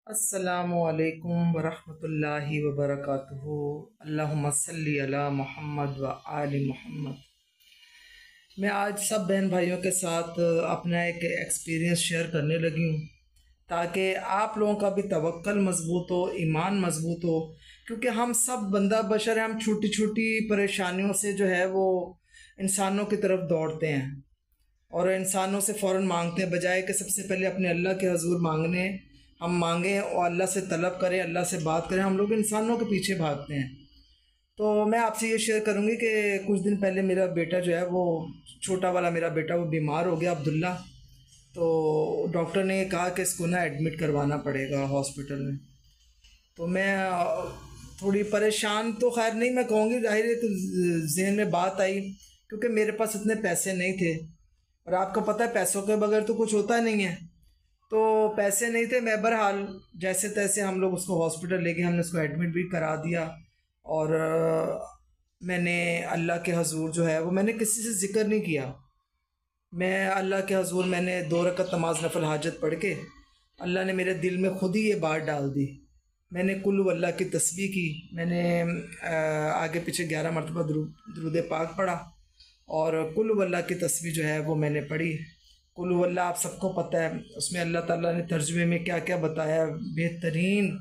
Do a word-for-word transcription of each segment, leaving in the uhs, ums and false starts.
अस्सलामुअलैकुम वरहमतुल्लाहि वबरकातुहू। अल्लाहुम्मा सल्ली अला मुहम्मद व आलि मुहम्मद। मैं आज सब बहन भाइयों के साथ अपना एक एक्सपीरियंस शेयर करने लगी हूँ ताकि आप लोगों का भी तवक्कल मजबूत हो, ईमान मजबूत हो। क्योंकि हम सब बंदा बशर हैं, हम छोटी छोटी परेशानियों से जो है वो इंसानों की तरफ दौड़ते हैं और इंसानों से फ़ौरन मांगते हैं, बजाय कि सबसे पहले अपने अल्लाह के हजूर मांगने हम मांगें और अल्लाह से तलब करें, अल्लाह से बात करें। हम लोग इंसानों के पीछे भागते हैं। तो मैं आपसे ये शेयर करूँगी कि कुछ दिन पहले मेरा बेटा जो है वो छोटा वाला मेरा बेटा वो बीमार हो गया, अब्दुल्ला। तो डॉक्टर ने कहा कि इसको ना एडमिट करवाना पड़ेगा हॉस्पिटल में। तो मैं थोड़ी परेशान तो खैर नहीं मैं कहूँगी, जाहिर है, तो जहन में बात आई क्योंकि मेरे पास इतने पैसे नहीं थे और आपको पता है पैसों के बगैर तो कुछ होता नहीं है। तो पैसे नहीं थे, मैं बहरहाल जैसे तैसे हम लोग उसको हॉस्पिटल लेके हमने उसको एडमिट भी करा दिया। और मैंने अल्लाह के हजूर जो है वो मैंने किसी से ज़िक्र नहीं किया। मैं अल्लाह के हजूर मैंने दो रकत नमाज नफल हाजत पढ़ के अल्लाह ने मेरे दिल में खुद ही ये बात डाल दी। मैंने कुल अल्लाह की तस्बीह की, मैंने आगे पीछे ग्यारह मरतबा दुरूद पाक पढ़ा और कुल अल्लाह की तस्बीह जो है वो मैंने पढ़ी। कुल अल्लाह आप सबको पता है, उसमें अल्लाह ताला ने तर्जुमे में क्या क्या बताया, बेहतरीन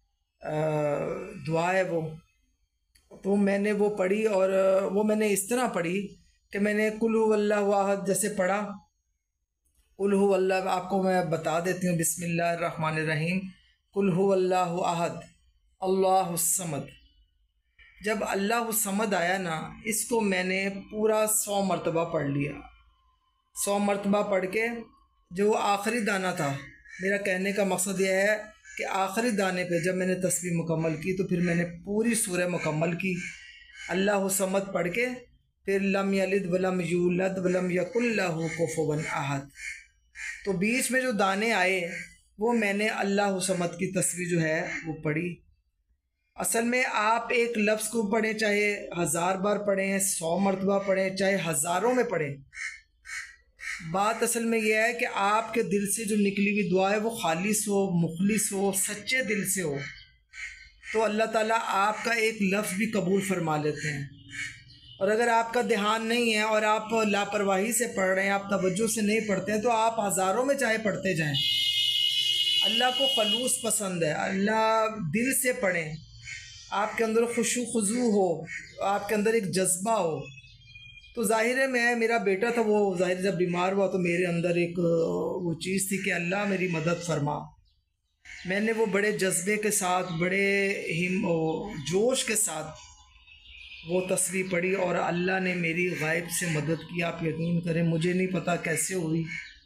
दुआ है वो। तो मैंने वो पढ़ी और वो मैंने इस तरह पढ़ी कि मैंने कुल अल्लाहु अहद जैसे पढ़ा। कुल अल्लाह आपको मैं बता देती हूँ, बिस्मिल्लाहिर्रहमानिर्रहीम। कुल अल्लाहु अहद अल्लाहुस समद। जब अल्लाहु समद आया ना, इसको मैंने पूरा सौ मरतबा पढ़ लिया। सौ मरतबा पढ़ के जो आखिरी दाना था, मेरा कहने का मकसद यह है कि आखिरी दाने पे जब मैंने तस्बीह मुकम्मल की तो फिर मैंने पूरी सूरह मुकम्मल की अल्लाहु समद पढ़ के, फिर लम यलिद वलम यूलद वलम यकुल लहू कुफुवन अहद। तो बीच में जो दाने आए वो मैंने अल्लाहु समद की तस्बीह जो है वो पढ़ी। असल में आप एक लफ्ज़ को पढ़ें, चाहे हज़ार बार पढ़ें, सौ मरतबा पढ़ें, चाहे हज़ारों में पढ़ें, बात असल में यह है कि आपके दिल से जो निकली हुई दुआ है वो खालिस हो, मुखलिस हो, सच्चे दिल से हो, तो अल्लाह ताला आपका एक लफ्ज़ भी कबूल फरमा लेते हैं। और अगर आपका ध्यान नहीं है और आप लापरवाही से पढ़ रहे हैं, आप तवज्जो से नहीं पढ़ते हैं, तो आप हज़ारों में चाहे पढ़ते जाएं। अल्लाह को खलूस पसंद है, अल्लाह दिल से पढ़ें, आपके अंदर खुशू खुजू हो, आपके अंदर एक जज्बा हो। तो जाहिर है मैं मेरा बेटा था वो जाहिर जब बीमार हुआ तो मेरे अंदर एक वो चीज़ थी कि अल्लाह मेरी मदद फरमा। मैंने वो बड़े जज्बे के साथ, बड़े हिम जोश के साथ वो तस्बीह पढ़ी और अल्लाह ने मेरी गायब से मदद की। आप यकीन करें, मुझे नहीं पता कैसे हुई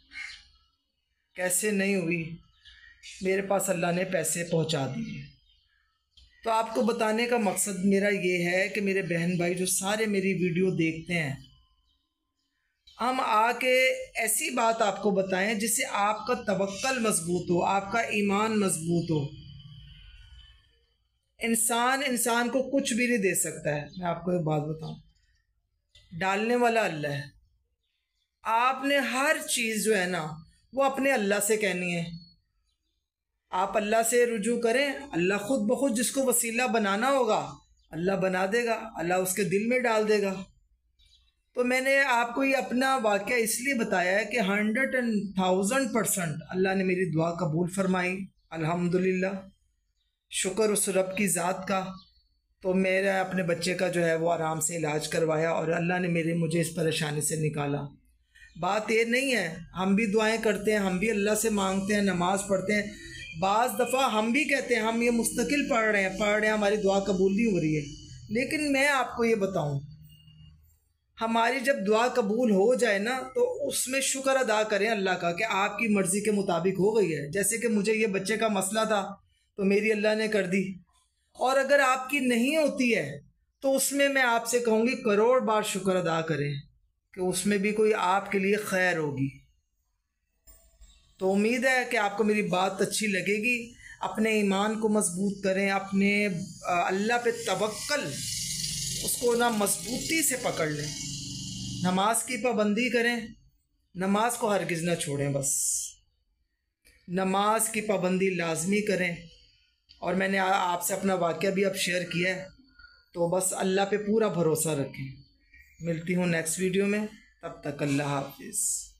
कैसे नहीं हुई, मेरे पास अल्लाह ने पैसे पहुंचा दिए। तो आपको बताने का मकसद मेरा ये है कि मेरे बहन भाई जो सारे मेरी वीडियो देखते हैं, हम आके ऐसी बात आपको बताएं जिससे आपका तवक्कल मजबूत हो, आपका ईमान मजबूत हो। इंसान इंसान को कुछ भी नहीं दे सकता है। मैं आपको एक बात बताऊं, डालने वाला अल्लाह है। आपने हर चीज़ जो है ना वो अपने अल्लाह से कहनी है। आप अल्लाह से रुजू करें, अल्लाह खुद ब खुद जिसको वसीला बनाना होगा अल्लाह बना देगा, अल्लाह उसके दिल में डाल देगा। तो मैंने आपको ये अपना वाक़या इसलिए बताया है कि हंड्रेड एंड थाउजेंड परसेंट अल्लाह ने मेरी दुआ कबूल फरमाई, अल्हम्दुलिल्लाह। शुक्र उस रब की ज़ात का। तो मेरा अपने बच्चे का जो है वो आराम से इलाज करवाया और अल्लाह ने मेरे मुझे इस परेशानी से निकाला। बात ये नहीं है, हम भी दुआएं करते हैं, हम भी अल्लाह से मांगते हैं, नमाज़ पढ़ते हैं। बाज़ दफ़ा हम भी कहते हैं हम ये मुस्तकिल पढ़ रहे हैं पढ़ रहे हैं हमारी दुआ कबूल नहीं हो रही है। लेकिन मैं आपको ये बताऊं, हमारी जब दुआ कबूल हो जाए ना तो उसमें शुक्र अदा करें अल्लाह का कि आपकी मर्ज़ी के मुताबिक हो गई है। जैसे कि मुझे ये बच्चे का मसला था तो मेरी अल्लाह ने कर दी, और अगर आपकी नहीं होती है तो उसमें मैं आपसे कहूँगी करोड़ बार शुक्र अदा करें कि उसमें भी कोई आपके लिए खैर होगी। तो उम्मीद है कि आपको मेरी बात अच्छी लगेगी। अपने ईमान को मजबूत करें, अपने अल्लाह पे तवक्कल उसको ना मजबूती से पकड़ लें, नमाज की पाबंदी करें, नमाज को हरगिज़ ना छोड़ें। बस नमाज की पाबंदी लाजमी करें। और मैंने आपसे अपना वाक़या भी अब शेयर किया है, तो बस अल्लाह पे पूरा भरोसा रखें। मिलती हूँ नेक्स्ट वीडियो में, तब तक अल्लाह हाफिज़।